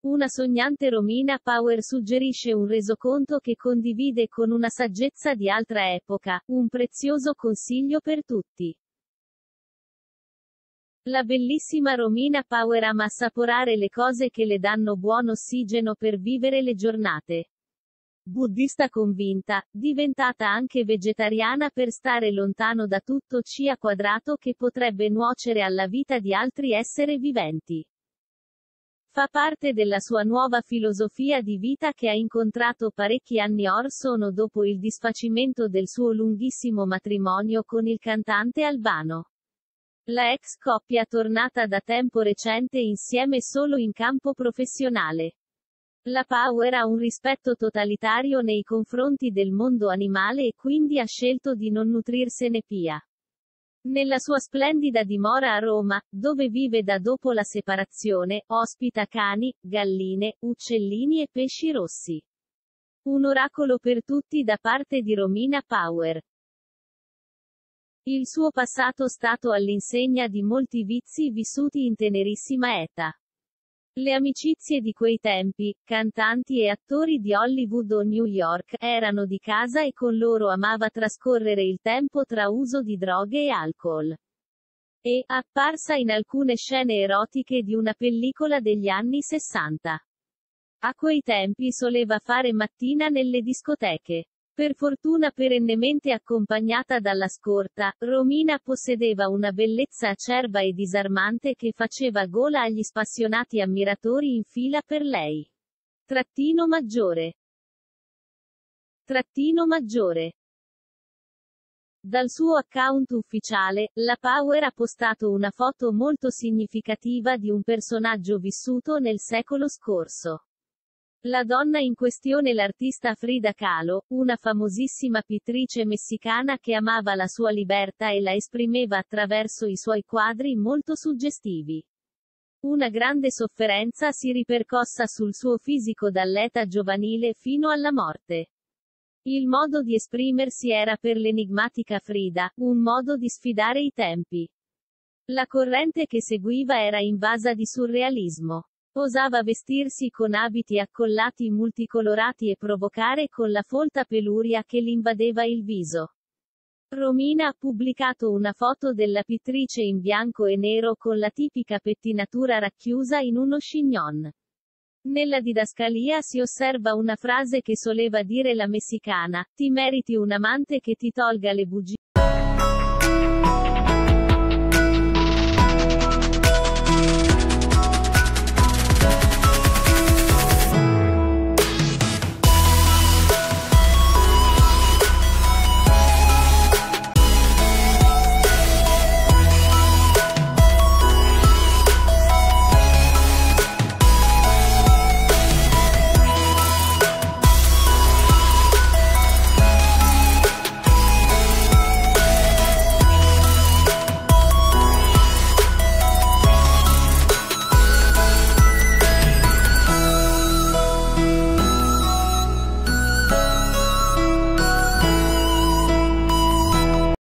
Una sognante Romina Power suggerisce un resoconto che condivide con una saggezza di altra epoca, un prezioso consiglio per tutti. La bellissima Romina Power ama assaporare le cose che le danno buon ossigeno per vivere le giornate. Buddista convinta, diventata anche vegetariana per stare lontano da tutto ciò quadrato che potrebbe nuocere alla vita di altri esseri viventi. Fa parte della sua nuova filosofia di vita che ha incontrato parecchi anni or sono dopo il disfacimento del suo lunghissimo matrimonio con il cantante albano. La ex coppia tornata da tempo recente insieme solo in campo professionale. La Power ha un rispetto totalitario nei confronti del mondo animale e quindi ha scelto di non nutrirsene pia. Nella sua splendida dimora a Roma, dove vive da dopo la separazione, ospita cani, galline, uccellini e pesci rossi. Un oracolo per tutti da parte di Romina Power. Il suo passato stato all'insegna di molti vizi vissuti in tenerissima età. Le amicizie di quei tempi, cantanti e attori di Hollywood o New York, erano di casa e con loro amava trascorrere il tempo tra uso di droghe e alcol. È apparsa in alcune scene erotiche di una pellicola degli anni 60. A quei tempi soleva fare mattina nelle discoteche. Per fortuna perennemente accompagnata dalla scorta, Romina possedeva una bellezza acerba e disarmante che faceva gola agli spassionati ammiratori in fila per lei. Trattino maggiore. Trattino maggiore. Dal suo account ufficiale, la Power ha postato una foto molto significativa di un personaggio vissuto nel secolo scorso. La donna in questione è l'artista Frida Kahlo, una famosissima pittrice messicana che amava la sua libertà e la esprimeva attraverso i suoi quadri molto suggestivi. Una grande sofferenza si ripercossa sul suo fisico dall'età giovanile fino alla morte. Il modo di esprimersi era per l'enigmatica Frida, un modo di sfidare i tempi. La corrente che seguiva era invasa di surrealismo. Osava vestirsi con abiti accollati multicolorati e provocare con la folta peluria che l'invadeva il viso. Romina ha pubblicato una foto della pittrice in bianco e nero con la tipica pettinatura racchiusa in uno chignon. Nella didascalia si osserva una frase che soleva dire la messicana: ti meriti un amante che ti tolga le bugie.